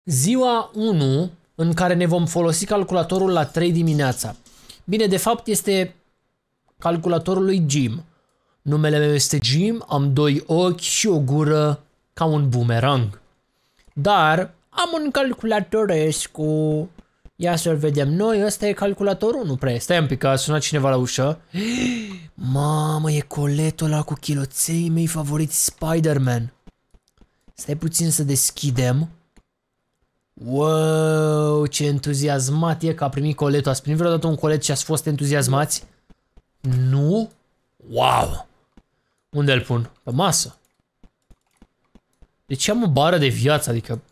Ziua 1 în care ne vom folosi calculatorul la 3 dimineața. Bine, de fapt este calculatorul lui Jim. Numele meu este Jim, am 2 ochi și o gură ca un bumerang. Dar am un calculatorescu. Ia să-l vedem noi, ăsta e calculatorul? Nu prea e. Stai un pic, a sunat cineva la ușă. Mamă, e coletul ăla cu chiloței mei favoriți Spider-Man. Stai puțin să deschidem. Wow, ce entuziasmat e că a primit coletul. Ați primit vreodată un colet și ați fost entuziasmați? Nu? Wow! Unde îl pun? Pe masă. Deci am o bară de viață, adică...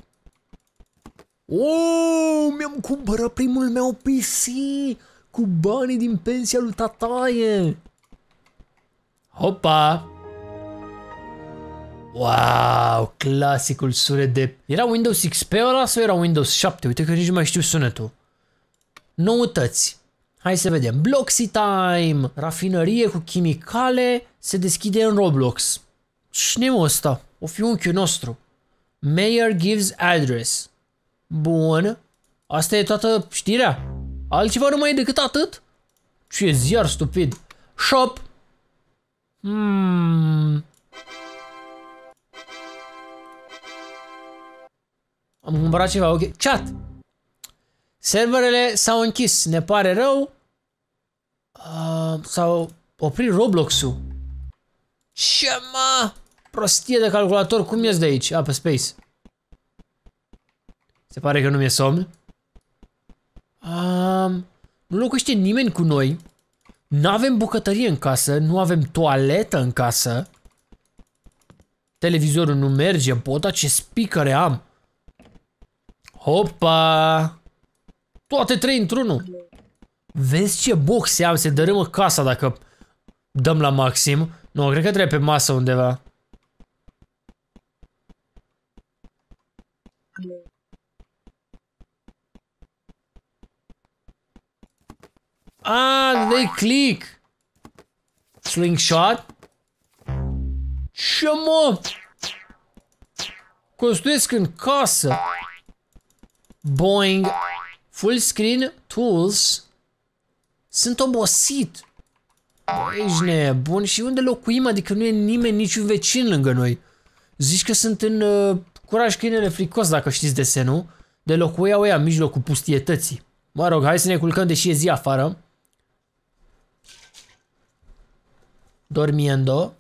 Oh, mi-am cumpărat primul meu PC cu banii din pensia lui tataie. Hopa! Wow, clasicul sunet de... Era Windows XP ăla sau era Windows 7? Uite că nici nu mai știu sunetul. Noutăți. Hai să vedem. Bloxy Time. Rafinărie cu chimicale. Se deschide în Roblox. Cine-i ăsta? O fi unchiul nostru. Mayor gives address. Bun. Asta e toată știrea. Altceva nu mai e decât atât? Ce ziar stupid. Shop. Am cumpărat ceva, ok. Chat. Serverele s-au închis, ne pare rău. S-au oprit Roblox-ul. Ce mă? Prostie de calculator, cum ies de aici? Pe Space. Se pare că nu mi-e somn. Nu locuiește nimeni cu noi. N-avem bucătărie în casă, nu avem toaletă în casă. Televizorul nu merge, bota, ce speakere am. Hopa! Toate 3 într-unul. Vezi ce boxe am, se dărâmă casa dacă dăm la maxim. Nu, cred că trebuie pe masă undeva. Dai click. Slingshot. Ce mă? Construiesc în casă. Boing. Full screen. Tools. Sunt obosit. Bă, ești nebun. Și unde locuim? Adică nu e nimeni, niciun vecin lângă noi. Zici că sunt în Curaj câinele fricos, dacă știți desenul. De locuiau ăia în mijlocul pustietății. Mă rog, hai să ne culcăm, deși e zi afară. Dormiendo.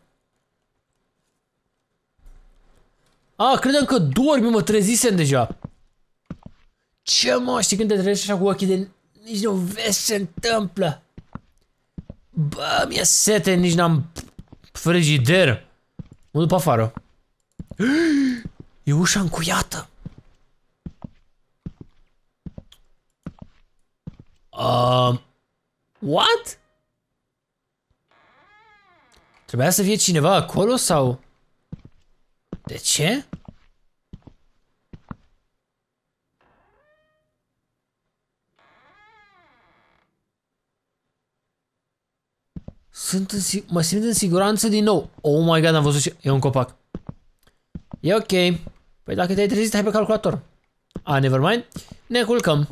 Credeam că dormi, mă trezisem deja. Ce mă, știi când te trezești așa cu ochii de... Nici nu vezi ce întâmplă. Bă, mi-e sete, nici n-am frigider. Mă duc pe afară. E ușa încuiată. What? Trebuia să fie cineva acolo sau... De ce? Mă simt în siguranță din nou. Oh my god, am văzut ce... E un copac. E ok. Păi dacă te-ai trezit, hai pe calculator. Nevermind. Ne culcăm.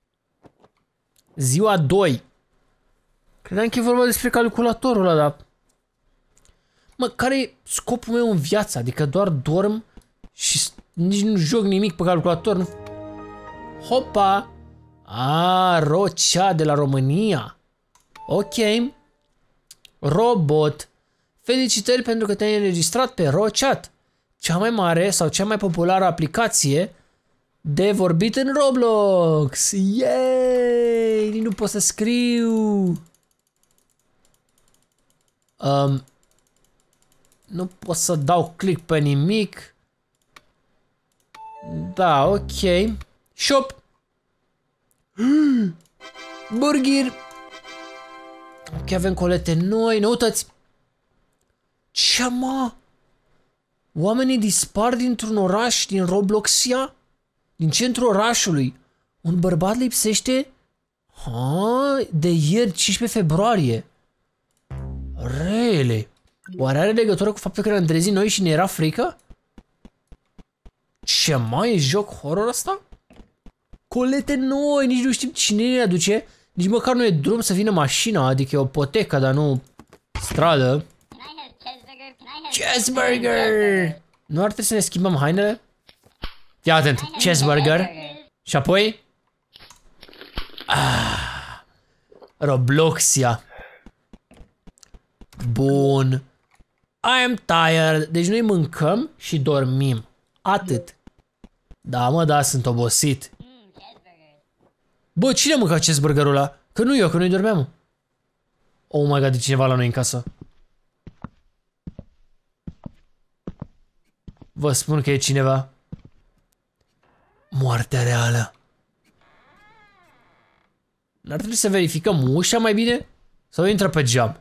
Ziua 2. Credeam că e vorba despre calculatorul ăla, dar... Mă, care e scopul meu în viață? Adică doar dorm și nici nu joc nimic pe calculator. Nu... Hopa! Rocea de la România. Ok. Robot. Felicitări pentru că te-ai înregistrat pe RoChat. Cea mai mare sau cea mai populară aplicație de vorbit în Roblox. Yay! Nu pot să scriu. Nu pot să dau click pe nimic. Da, ok. Shop. Burger. Ok, avem colete noi. Noutăți. Ce mă? Oamenii dispar dintr-un oraș din Robloxia? Din centrul orașului. Un bărbat lipsește? De ieri, 15 februarie. Rele. Oare are legătură cu faptul că ne-am trezit noi și ne era frică? Ce mai e joc horror ăsta? colete noi, nici nu știm cine le aduce. Nici măcar nu e drum să vină mașina, adică e o potecă, dar nu stradă. Cheeseburger! Nu ar trebui să ne schimbăm hainele? Fii atent, cheeseburger. Și apoi... Robloxia. Bun. I am tired. Deci noi mâncăm și dormim. Atât. Da, mă, da, sunt obosit. Bă, cine a mâncat cheeseburgerul ăla? Că nu eu, că noi dormeam. Oh my god, e cineva la noi în casă. Vă spun că e cineva. Moartea reală. N-ar trebui să verificăm ușa mai bine? Sau intră pe geam?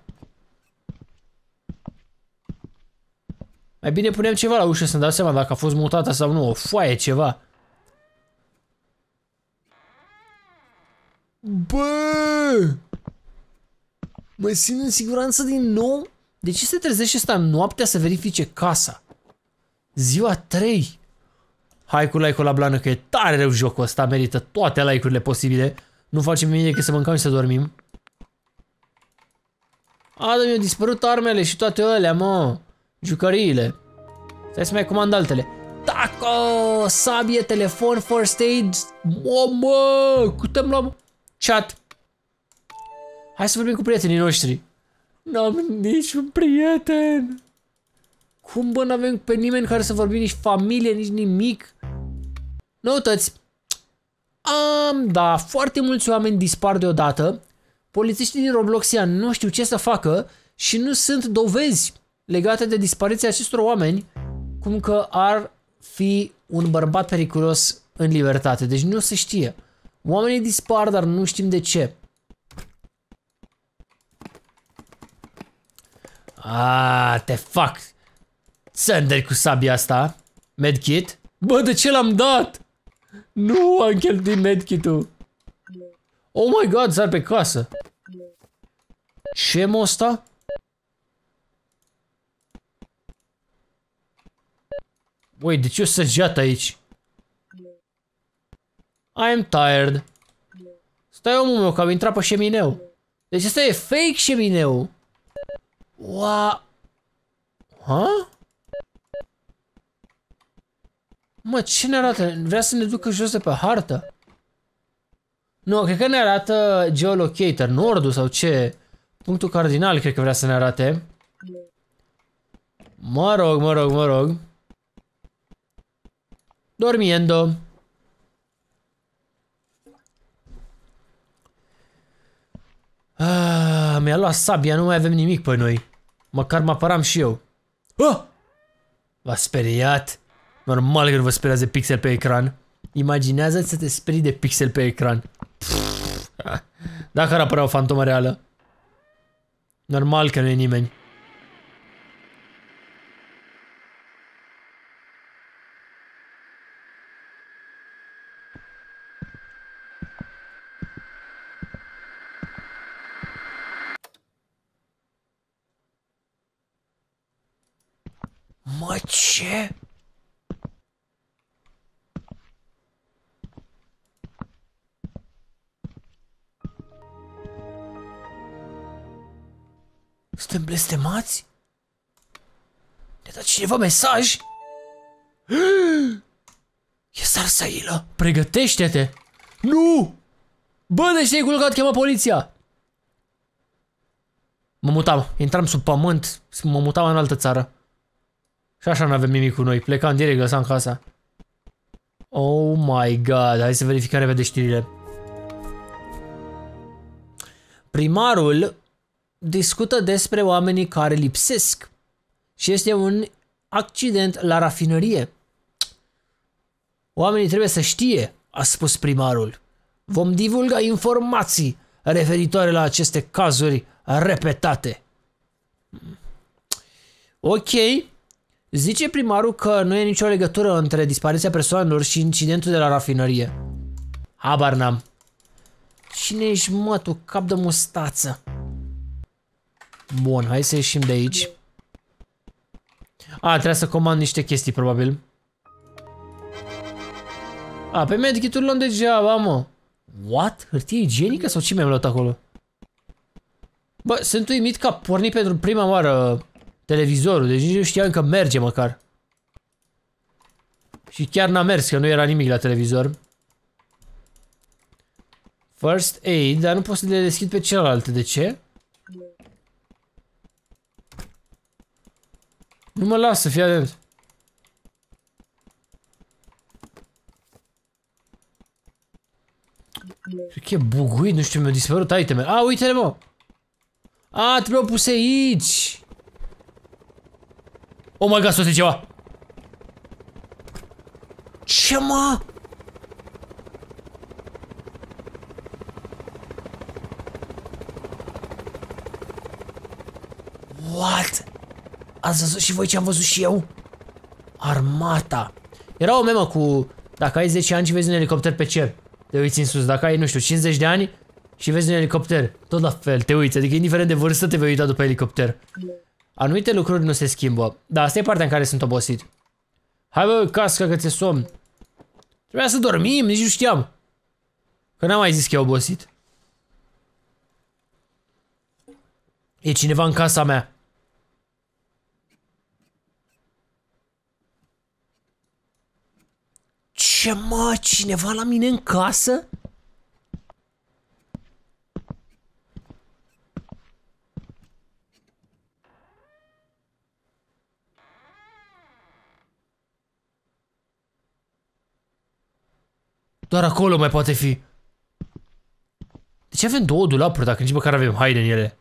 Mai bine punem ceva la ușă să-mi dau seama dacă a fost mutată sau nu. O foaie, ceva. Bă! Mă simt în siguranță din nou? De ce se trezește ăsta noaptea să verifice casa? Ziua 3. Hai cu like-ul la blană că e tare rău jocul ăsta. Merită toate like-urile posibile. Nu facem nimic decât să mâncăm și să dormim. Adam, mi-au dispărut armele și toate alea, mă. Jucăriile. Stai să mai comand altele. Taco! Sabie, telefon, first aid. Mă, putem la chat. Hai să vorbim cu prietenii noștri. N-am niciun prieten. Cum, bă, n-avem pe nimeni care să vorbim, nici familie, nici nimic? Noutați. Da, foarte mulți oameni dispar deodată. Polițiștii din Robloxia nu știu ce să facă și nu sunt dovezi legate de dispariția acestor oameni, cum că ar fi un bărbat periculos în libertate. Deci nu se știe. Oamenii dispar, dar nu știm de ce. Te fac. Țândări cu sabia asta. Medkit. Bă, de ce l-am dat? Nu am cheltuit medkit-ul. Oh my god, sar pe casă. Ce mă ăsta? Ui, de ce o săgeată aici? I am tired. Stai, omul meu, că am intrat pe șemineu. Deci ăsta e fake șemineu. Ua. Ha? Mă, ce ne arată? Vrea să ne ducă jos de pe hartă? Nu, cred că ne arată geolocator, nordul sau ce? Punctul cardinal cred că vrea să ne arate. Mă rog. Dormiendo. Mi-a luat sabia, nu mai avem nimic pe noi. Măcar mă apăram și eu. V-a speriat? Normal că nu vă speriați de pixel pe ecran. Imaginează-ți să te sperii de pixel pe ecran. Dacă ar apărea o fantomă reală. Normal că nu e nimeni. Mă, ce? Suntem blestemați? Ne-a dat cineva mesaj? E Sarsailă. Pregătește-te. Nu! Bă, de ce ai culcat? Chema poliția. Mă mutam. Intram sub pământ. Mă mutam în altă țară. Și așa nu avem nimic cu noi. Plecam direct, lăsam casa. Oh my god. Hai să verificăm repede știrile. Primarul discută despre oamenii care lipsesc. Și este un accident la rafinărie. Oamenii trebuie să știe, a spus primarul. Vom divulga informații referitoare la aceste cazuri repetate. Ok. Zice primarul că nu e nicio legătură între dispariția persoanelor și incidentul de la rafinărie. Habar n-am. Cine ești, mă, tu, cap de mustață? Bun, hai să ieșim de aici. Trebuie să comand niște chestii, probabil. A, pe medkit-uri luăm degeaba, mă. What? Hârtie igienică sau ce mi-am luat acolo? Bă, sunt uimit că a pornit pentru prima oară televizorul, deci nici nu știam că merge măcar. Și chiar n-a mers, că nu era nimic la televizor. First aid, dar nu pot să le deschid pe celelalte, de ce? Nu mă lasă, fii atent. Cred că e buguit, nu știu, mi-a dispărut itemele. A, uite-le, mă! A, trebuiau puse aici! Oh my god, soate ceva! Ce, mă? What? Ați văzut și voi ce am văzut și eu? Armata. Era o memă cu... Dacă ai 10 ani și vezi un elicopter pe cer, te uiți în sus. Dacă ai, nu știu, 50 de ani și vezi un elicopter, tot la fel, te uiți. Adică indiferent de vârstă te vei uita după elicopter. Anumite lucruri nu se schimbă. Da, asta e partea în care sunt obosit. Hai bă, cască că ți-e somn. Trebuia să dormim, nici nu știam. Că n-am mai zis că e obosit. E cineva în casa mea. Ce, mă? Cineva la mine în casă? Doar acolo mai poate fi. De ce avem două dulapuri dacă nici măcar avem haine în ele?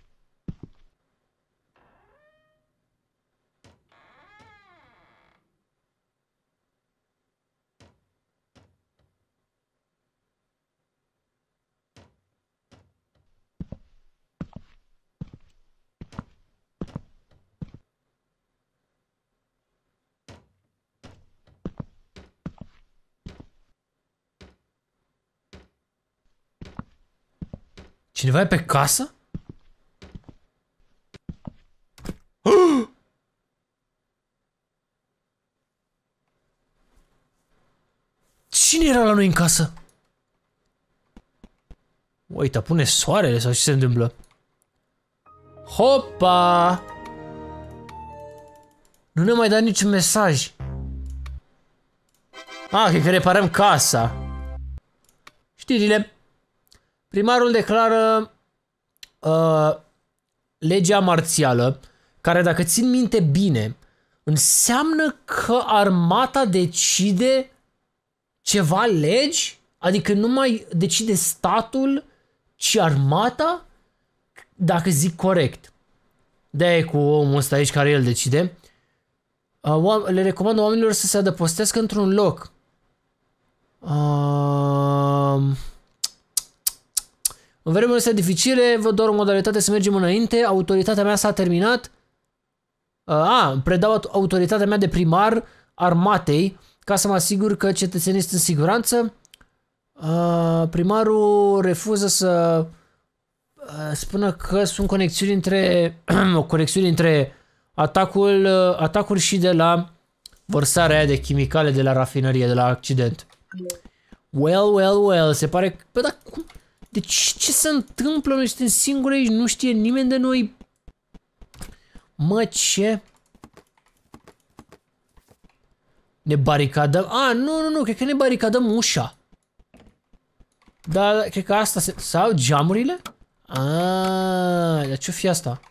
Cineva e pe casă? Cine era la noi în casă? Uite, pune soarele sau ce se întâmplă? Hopa! Nu ne mai dat niciun mesaj. Cred că reparăm casa. Știrile. Primarul declară legea marțială, care, dacă țin minte bine, înseamnă că armata decide ceva legi? Adică nu mai decide statul, ci armata? Dacă zic corect. De-aia e cu omul ăsta aici care el decide. Le recomand oamenilor să se adăpostească într-un loc. În vremurile astea dificile, văd doar o modalitate să mergem înainte. Autoritatea mea s-a terminat. Predau autoritatea mea de primar armatei ca să mă asigur că cetățenii sunt în siguranță. Primarul refuză să spună că sunt conexiuni între o conexiune între atacuri și de la vărsarea aia de chimicale de la rafinărie, de la accident. Well, se pare că... Bă, dar cum? Deci ce se întâmplă? Noi suntem singuri aici, nu știe nimeni de noi. Mă, ce? Ne baricadăm? Nu, cred că ne baricadăm ușa. Dar cred că asta se... Sau geamurile? Dar ce-o fi asta?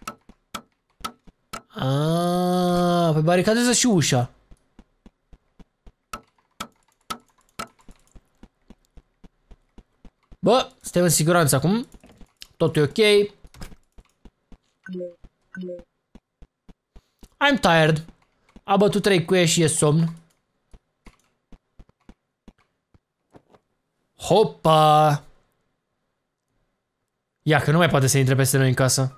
Păi baricadează și ușa. Bă, suntem în siguranță acum. Totul e ok. I'm tired. A bătut 3 cuie și e somn. Hopa! Ia că nu mai poate să intre peste noi în casă.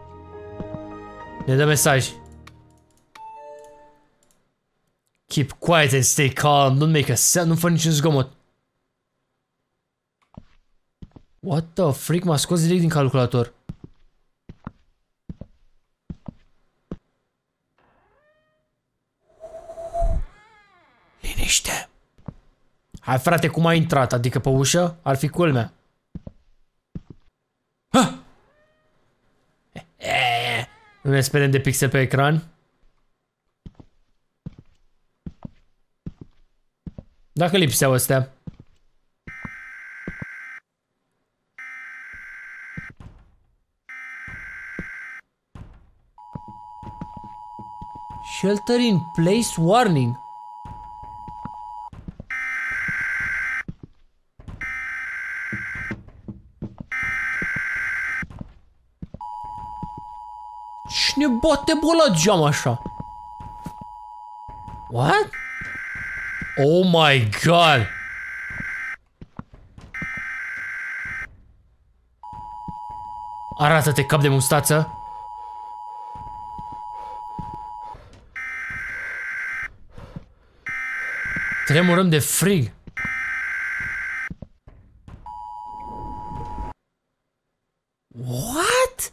Ne dă mesaj. Keep quiet and stay calm. Don't make a sound. Nu fă niciun zgomot. What the freak? M-a scos direct din calculator. Liniște. Hai frate, cum a intrat? Adică pe ușă? Ar fi culmea. Ha! Nu ne sperăm de pixel pe ecran. Dacă lipseau astea. Shelter in place warning. Cine bate bă la geam așa? What? Oh my god! Arată-te, cap de mustață! Tremurăm de frig! What?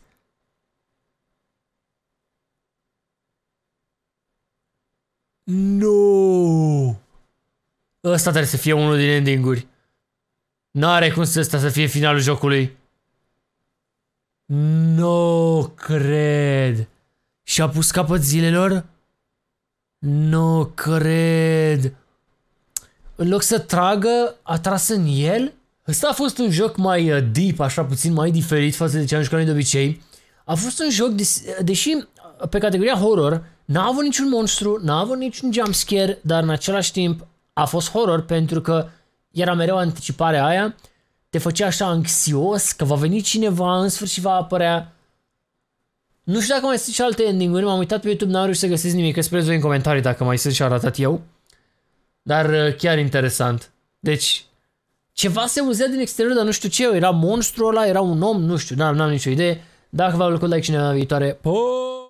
No! Ăsta trebuie să fie unul din ending-uri. N-are cum să fie finalul jocului. No, cred. Și-a pus capăt zilelor? No, cred. În loc să tragă, a tras în el? Ăsta a fost un joc mai deep, așa puțin mai diferit față de ce am jucat noi de obicei. A fost un joc, deși pe categoria horror, n-a avut niciun monstru, n-a avut niciun jumpscare, dar în același timp a fost horror pentru că era mereu anticiparea aia, te făcea așa anxios că va veni cineva, în sfârșit va apărea. Nu știu dacă mai sunt și alte ending-uri, m-am uitat pe YouTube, n-am reușit să găsesc nimic, că sper voi în comentarii dacă mai sunt și arătat eu. Dar chiar interesant. Deci, ceva se auzea din exterior, dar nu știu ce, era monstru ăla, era un om, nu știu, n-am nicio idee. Dacă v-a plăcut, like și ne-a viitoare.